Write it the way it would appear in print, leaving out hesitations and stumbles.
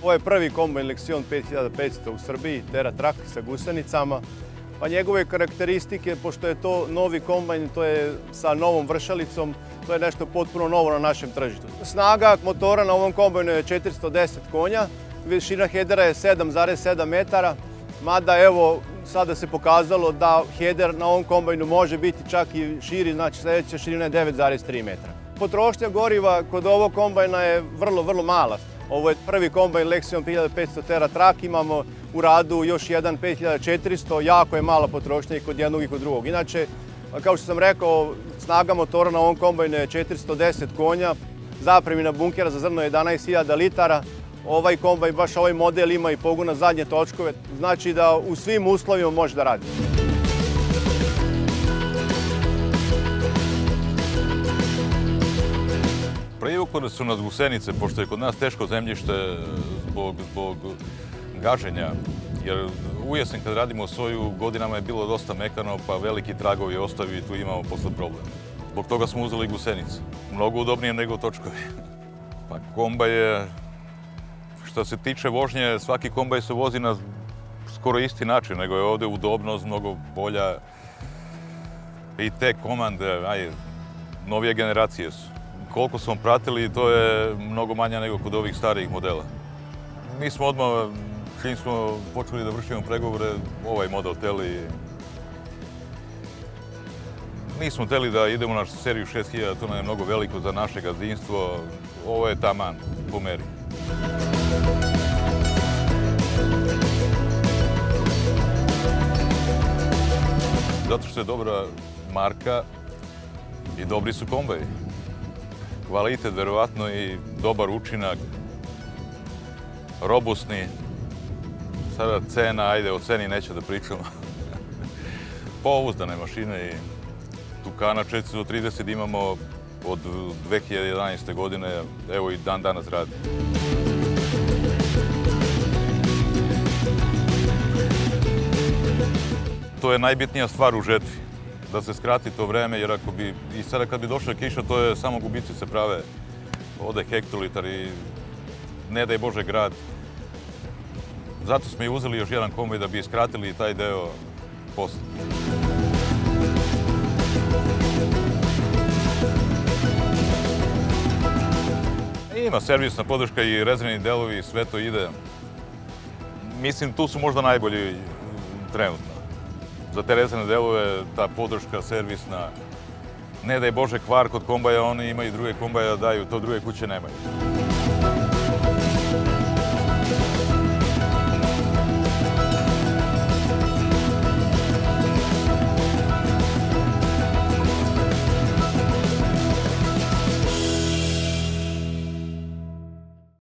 Ovo je prvi kombajn Lexion 5500 u Srbiji, TeraTrak sa gusenicama. Pa njegove karakteristike, pošto je to novi kombajn, to je sa novom vršalicom, to je nešto potpuno novo na našem tržištu. Snaga motora na ovom kombajnu je 410 konja, visina hedera je 7,7 metara, mada evo sada se pokazalo da heder na ovom kombajnu može biti čak i širi, znači sljedeća širina je 9,3 metara. Potrošnja goriva kod ovog kombajna je vrlo mala. Ovo je prvi kombajn Lexion 5500 TeraTrak, imamo u radu još jedan 5400, jako je mala potrošnja i kod jednog i kod drugog. Inače, kao što sam rekao, snaga motora na ovom kombajnu je 410 konja, zapremina bunkera za zrno je 11.000 litara. Ovaj kombajn, baš ovaj model ima i pogon na zadnje točkove, znači da u svim uslovima može da radi. Privukle su nas gusenice, pošto je kod nas teško zemljište zbog gaženja, jer u jesen kad radimo soju godinama je bilo dosta mekano, pa veliki tragovi ostaju i tu imamo posle problem. Zbog toga smo uzeli gusenice. Mnogo udobnije nego točkovi. Pa kombaj je, što se tiče vožnje, svaki kombaj se vozi na skoro isti način, nego je ovde udobnost mnogo bolja i te komande, novije generacije su. Koliko smo pratili, to je mnogo manja nego kod ovih starijih modela. Mi smo odmah, čim smo počeli da vršimo pregovore, ovaj model hteli. Nismo hteli da idemo na seriju 6000, to nam je mnogo veliko za naše gazdinstvo. Ovo je taman po meri. Zato što je dobra marka i dobri su kombaji. Kvalitet, verovatno, i dobar učinak, robustni. Sada cena, ajde, o ceni neću da pričamo. Pouzdane mašine i Tukana 430 imamo od 2011. godine, evo i dan danas radi. To je najbitnija stvar u žetvi. Da se skrati to vreme, jer ako bi, i sada kad bi došla kiša, to je samo gubici se prave. Ode hektolitar i ne daj Bože grad. Zato smo i uzeli još jedan kombaj da bi skratili taj deo posla. Ima servisna podrška i rezervni delovi, sve to ide. Mislim, tu su možda najbolji trenutno. Za te rezervne delove, ta podrška servisna, ne daj Bože kvar kod kombaja, oni imaju druge kombaja, daju, to druge kuće nemaju.